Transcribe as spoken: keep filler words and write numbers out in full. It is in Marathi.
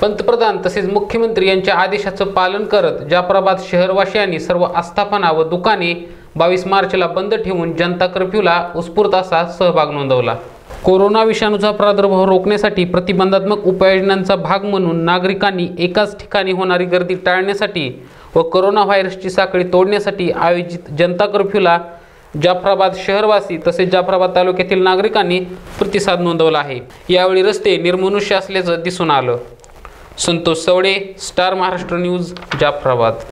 पंतप्रधान तसेच मुख्यमंत्री यांच्या आदेशाचं पालन करत जाफराबाद शहरवासियांनी सर्व आस्थापना व दुकाने बावीस मार्चला बंद ठेवून जनता कर्फ्यूला उत्स्फूर्त असा सहभाग नोंदवला। कोरोना विषाणूचा प्रादुर्भाव रोखण्यासाठी प्रतिबंधात्मक उपाययोजनांचा भाग म्हणून नागरिकांनी एकाच ठिकाणी होणारी गर्दी टाळण्यासाठी व कोरोना व्हायरसची साखळी तोडण्यासाठी आयोजित जनता कर्फ्यूला जाफराबाद शहरवासी तसेच जाफराबाद तालुक्यातील नागरिकांनी प्रतिसाद नोंदवला आहे। यावेळी रस्ते निर्मनुष्य असल्याचं दिसून आलं। Santosh Savade, Star Maharashtra news, Jafrabad.